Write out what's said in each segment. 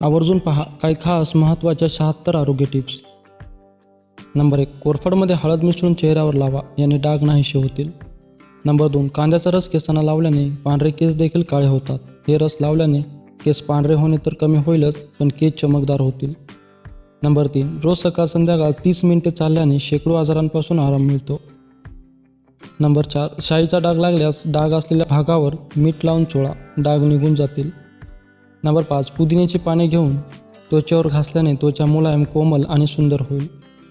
आवर्जून पहा काही खास महत्त्वाच्या 76 आरोग्य टिप्स. नंबर 1, कोरफडमध्ये हळद मिसळून चेहऱ्यावर लावा, याने डाग नाहीसे होतील. नंबर 2, कांद्याचा रस केसांना लावल्याने पांढरे केस देखील काळे होतात. हे रस लावल्याने केस पांढरे होणे तर कमी होईलच, पण केस चमकदार होतील. नंबर 3, रोज सकाळ संध्याकाळ 30 मिनिटे चालल्याने शेकडो आजारांपासून आराम मिळतो. नंबर 4, शाईचा डाग लागल्यास डाग असलेल्या भागावर मीठ लावून चोळा, डाग निघून जातील. नंबर 5, पुदिन्याची पाने घेऊन त्वचेवर घासल्याने त्वचा मुलायम, कोमल आणि सुंदर होईल.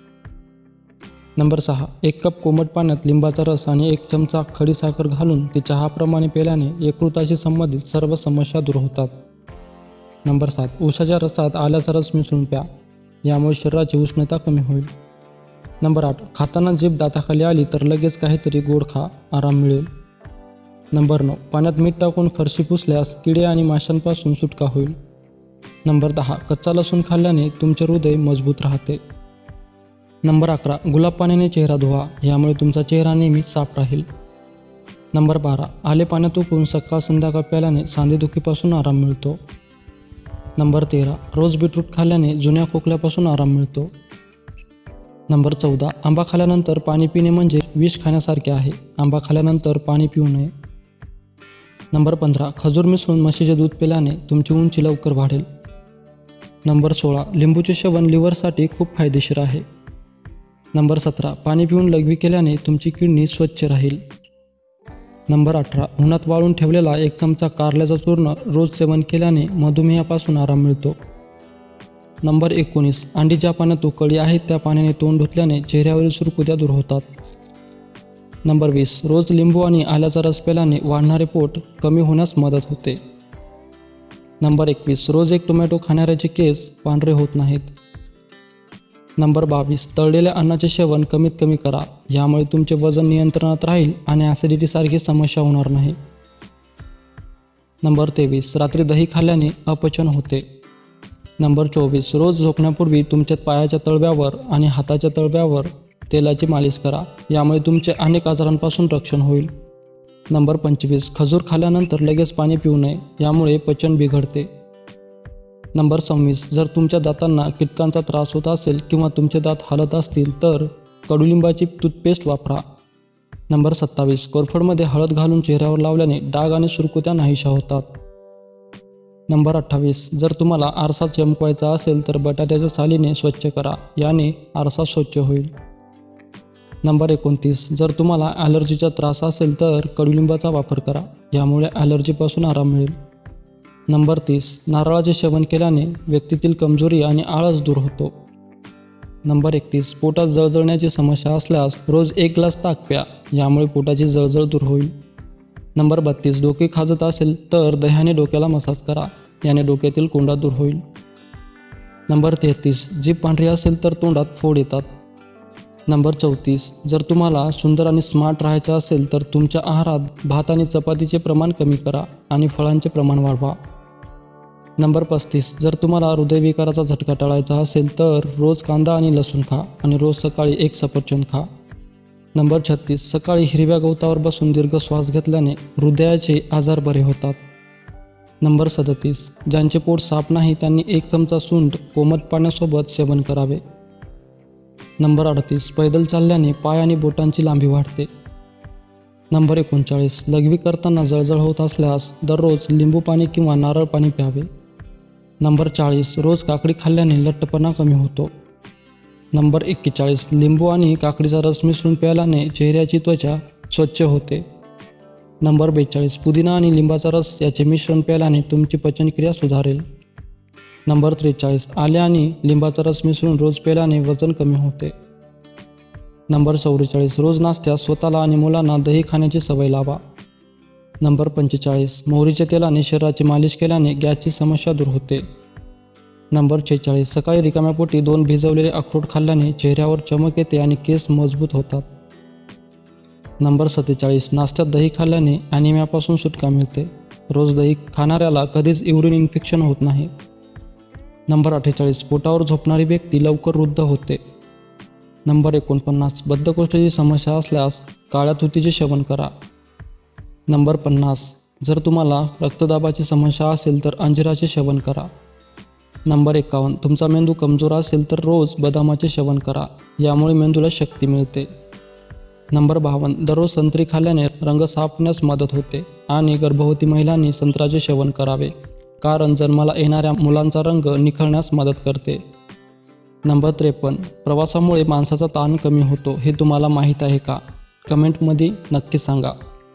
नंबर 6, 1 कप कोमट पाण्यात लिंबाचा रस आणि 1 चमचा खडीसाखर घालून ती चहाप्रमाणे प्यायल्याने यकृताशी संबंधित सर्व समस्या दूर होतात. नंबर 7, उसाच्या रसात आल्याचा रस मिसळून प्या, यामुळे शरीराची उष्णता कमी होईल. नंबर 8, खाताना जीभ दाताखाली आली तर लगेच काहीतरी गोड खा, आराम मिळेल. नंबर 9, पाण्यात मीठ टाकून फरशी पुसल्यास किडे आणि माशांपासून सुटका होईल. नंबर 10, कच्चा लसूण खाल्ल्याने तुमचे हृदय मजबूत राहते. नंबर 11, गुलाब पाण्याने चेहरा धुवा, यामुळे तुमचा चेहरा नेहमी साफ राहील. नंबर 12, आले पाण्यात उकळून सकाळ संध्याकाळ प्यायल्याने सांधेदुखीपासून आराम मिळतो. नंबर 13, रोज बीटरूट खाल्ल्याने जुन्या खोकल्यापासून आराम मिळतो. नंबर 14, आंबा खाल्ल्यानंतर पाणी पिणे म्हणजे विष खाण्यासारखे आहे, आंबा खाल्ल्यानंतर पाणी पिऊ नये. नंबर 15, खजूर मिसळून म्हशीचे दूध पिल्याने तुमची उंची लवकर वाढेल. नंबर 16, लिंबूचे सेवन लिव्हरसाठी खूप फायदेशीर आहे. नंबर 17, पाणी पिऊन लघवी केल्याने तुमची किडनी स्वच्छ राहील. नंबर 18, उन्हात वाळून ठेवलेला 1 चमचा कारल्याचं चूर्ण रोज सेवन केल्याने मधुमेहापासून आराम मिळतो. नंबर 19, अंडी ज्या पाण्यात उकळली आहेत त्या पाण्याने तोंड धुतल्याने चेहऱ्यावरील सुरकुत्या दूर होतात. नंबर 20, रोज लिंबू आणि आल्याचा रस प्यायल्याने वाढणारे पोट कमी होण्यास मदत होते. नंबर 21, रोज 1 टोमॅटो खाणाऱ्याचे केस पांढरे होत नाहीत. नंबर 22, तळलेल्या अन्नाचे सेवन कमीत कमी करा, यामुळे तुमचे वजन नियंत्रणात राहील आणि ॲसिडिटीसारखी समस्या होणार नाही. नंबर 23, रात्री दही खाल्ल्याने अपचन होते. नंबर 24, रोज झोपण्यापूर्वी तुमच्या पायाच्या तळव्यावर आणि हाताच्या तळव्यावर तेलाची मालिश करा, यामुळे तुमचे अनेक आजारांपासून रक्षण होईल. नंबर 25, खजूर खाल्ल्यानंतर लगेच पाणी पिऊ नये, यामुळे पचन बिघडते. नंबर 26, जर तुमच्या दातांना कीटकांचा त्रास होत असेल किंवा तुमचे दात हालत असतील तर कडुलिंबाची टूथपेस्ट वापरा. नंबर 27, कोरफडमध्ये हळद घालून चेहऱ्यावर लावल्याने डाग आणि सुरकुत्या नाहीशा होतात. नंबर 28, जर तुम्हाला आरसा चमकवायचा असेल तर बटाट्याच्या सालीने स्वच्छ करा, याने आरसा स्वच्छ होईल. नंबर 29, जर तुम्हाला ॲलर्जीचा त्रास असेल तर कडुलिंबाचा वापर करा, यामुळे ॲलर्जीपासून आराम मिळेल. नंबर 30, नारळाचे सेवन केल्याने व्यक्तीतील कमजोरी आणि आळस दूर होतो. नंबर 31, पोटात जळजळण्याची समस्या असल्यास रोज 1 ग्लास ताक प्या, यामुळे पोटाची जळजळ दूर होईल. नंबर 32, डोके खाजत असेल तर दह्याने डोक्याला मसाज करा, याने डोक्यातील कोंडा दूर होईल. नंबर 33, जीभ पांढरी असेल तर तोंडात फोड येतात. नंबर 34, जर तुम्हाला सुंदर आणि स्मार्ट राहायचं असेल तर तुमच्या आहारात भात आणि चपातीचे प्रमाण कमी करा आणि फळांचे प्रमाण वाढवा. नंबर 35, जर तुम्हाला हृदयविकाराचा झटका टाळायचा असेल तर रोज कांदा आणि लसूण खा आणि रोज सकाळी 1 सफरचंद खा. नंबर 36, सकाळी हिरव्या गवतावर बसून दीर्घ श्वास घेतल्याने हृदयाचे आजार बरे होतात. नंबर 37, ज्यांचे पोट साफ नाही त्यांनी 1 चमचा सुंठ कोमट पाण्यासोबत सेवन करावे. नंबर 38, पैदल चालल्याने पाय आणि बोटांची लांबी वाढते. नंबर 39, लघवी करताना जळजळ होत असल्यास दररोज लिंबू पाणी किंवा नारळ पाणी प्यावे. नंबर 40, रोज काकडी खाल्ल्याने लठ्ठपणा कमी होतो. नंबर 41, लिंबू आणि काकडीचा रस मिसळून प्यायल्याने चेहऱ्याची त्वचा स्वच्छ होते. नंबर 42, पुदिना आणि लिंबाचा रस याचे मिश्रण प्यायल्याने तुमची पचनक्रिया सुधारेल. नंबर 43, आले आणि लिंबाचा रस मिसळून रोज प्यायल्याने वजन कमी होते. नंबर 44, रोज नाश्त्यात स्वतःला आणि मुलांना दही खाण्याची सवय लावा. नंबर 45, मोहरीच्या तेलाने शरीराची मालिश केल्याने गॅसची समस्या दूर होते. नंबर 46, सकाळी रिकाम्या पोटी 2 भिजवलेले अक्रोड खाल्ल्याने चेहऱ्यावर चमक येते आणि केस मजबूत होतात. नंबर 47, नाश्त्यात दही खाल्ल्याने ॲनिमियापासून सुटका मिळते. रोज दही खाणाऱ्याला कधीच युरिन इन्फेक्शन होत नाही. नंबर 48, पोटावर झोपणारी व्यक्ती लवकर वृद्ध होते. नंबर 49, बद्धकोष्ठाची समस्या असल्यास काळ्या तुतीचे सेवन करा. नंबर 50, जर तुम्हाला रक्तदाबाची समस्या असेल तर अंजिराचे सेवन करा. नंबर 51, तुमचा मेंदू कमजोर असेल तर रोज बदामाचे सेवन करा, यामुळे मेंदूला शक्ती मिळते. नंबर 52, दररोज संत्री खाल्ल्याने रंग साफ होण्यास मदत होते आणि गर्भवती महिलांनी संत्र्याचे सेवन करावे, कारण जन्माला येणाऱ्या मुलांचा रंग निखळण्यास मदत करते. नंबर 53, प्रवासामुळे माणसाचा ताण कमी होतो, हे तुम्हाला माहीत आहे का? कमेंटमध्ये नक्की सांगा.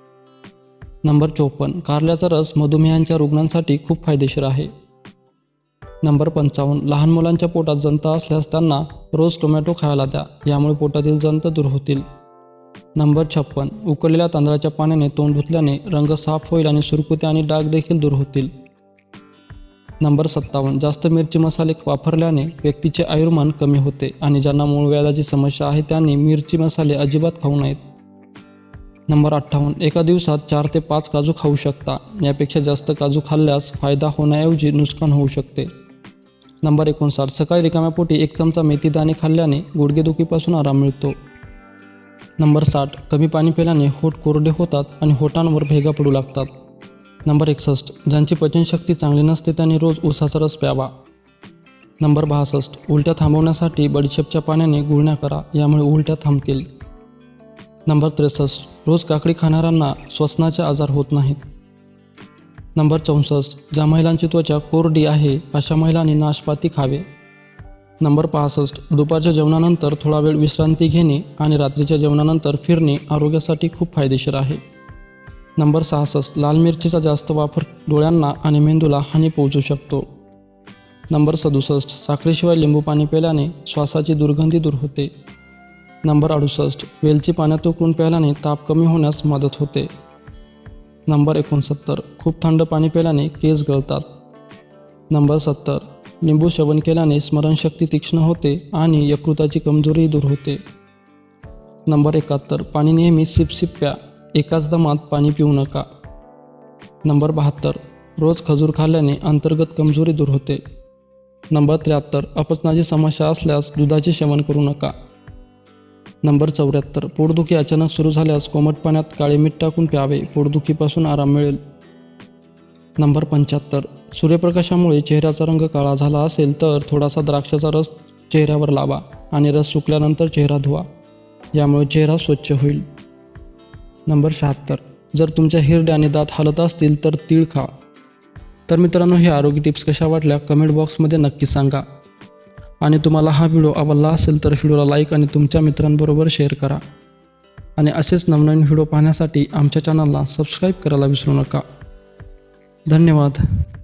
नंबर 54, कारल्याचा रस मधुमेहाच्या रुग्णांसाठी खूप फायदेशीर आहे. नंबर 55, लहान मुलांच्या पोटात जंत असल्यास त्यांना रोज टोमॅटो खायला द्या, यामुळे पोटातील जंत दूर होतील. नंबर 56, उकळलेल्या तांदळाच्या पाण्याने तोंड धुतल्याने रंग साफ होईल आणि सुरकुत्या आणि डाग देखील दूर होतील. नंबर 57, जास्त मिरची मसाले वापरल्याने व्यक्तीचे आयुर्मान कमी होते आणि ज्यांना मूळव्याधाची समस्या आहे त्यांनी मिरची मसाले अजिबात खाऊ नयेत. नंबर 58, एका दिवसात 4 ते 5 काजू खाऊ शकता, यापेक्षा जास्त काजू खाल्ल्यास फायदा होण्याऐवजी नुकसान होऊ शकते. नंबर 59, सकाळी रिकाम्या पोटी 1 चमचा मेथीदाणे खाल्ल्याने गुडघेदुखीपासून आराम मिळतो. नंबर 60, कमी पाणी पिल्याने होठ कोरडे होतात आणि होठांवर भेगा पडू लागतात. नंबर 61, ज्यांची पचनशक्ती चांगली नसते त्यांनी रोज उसाचा रस प्यावा. नंबर 62, उलट्या थांबवण्यासाठी बडीशेपच्या पाण्याने गुळण्या करा, यामुळे उलट्या थांबतील. नंबर 63, रोज काकडी खाणाऱ्यांना श्वसनाचे आजार होत नाहीत. नंबर 64, ज्या महिलांची त्वचा कोरडी आहे अशा महिलांनी नाशपाती खावे. नंबर 65, दुपारच्या जेवणानंतर थोडा वेळ विश्रांती घेणे आणि रात्रीच्या जेवणानंतर फिरणे आरोग्यासाठी खूप फायदेशीर आहे. नंबर 66, लाल मिरचीचा जास्त वापर डोळ्यांना आणि मेंदूला हानी पोहोचू शकतो. नंबर 67, साखरेशिवाय लिंबू पाणी प्यायल्याने श्वासाची दुर्गंधी दूर होते. नंबर 68, वेलची पाण्यात उकळून प्यायल्याने ताप कमी होण्यास मदत होते. नंबर 69, खूप थंड पाणी प्यायल्याने केस गळतात. नंबर 70, लिंबू सेवन केल्याने स्मरणशक्ती तीक्ष्ण होते आणि यकृताची कमजोरी दूर होते. नंबर 71, पाणी नेहमी सिप प्या, एकाच दमात पाणी पिऊ नका. नंबर 72, रोज खजूर खाल्ल्याने अंतर्गत कमजोरी दूर होते. नंबर 73, अपचनाची समस्या असल्यास दुधाचे सेवन करू नका. नंबर 74, पोटदुखी अचानक सुरू झाल्यास कोमट पाण्यात काळे मीठ टाकून प्यावे, पोटदुखीपासून आराम मिळेल. नंबर 75, सूर्यप्रकाशामुळे चेहऱ्याचा रंग काळा झाला असेल तर थोडासा द्राक्षाचा रस चेहऱ्यावर लावा आणि रस सुकल्यानंतर चेहरा धुवा, यामुळे चेहरा स्वच्छ होईल. नंबर 76, जर तुमच्या हिरड्या आणि दात हालत असतील तर तीळ खा. तर मित्रांनो, हे आरोग्य टिप्स कशा वाटल्या कमेंट बॉक्समध्ये नक्की सांगा. आणि तुम्हाला हा व्हिडिओ आवडला असेल तर व्हिडिओला लाईक आणि तुमच्या मित्रांबरोबर शेअर करा. आणि असेच नवनवीन व्हिडिओ पाहण्यासाठी आमच्या चॅनलला सबस्क्राईब करायला विसरू नका. धन्यवाद.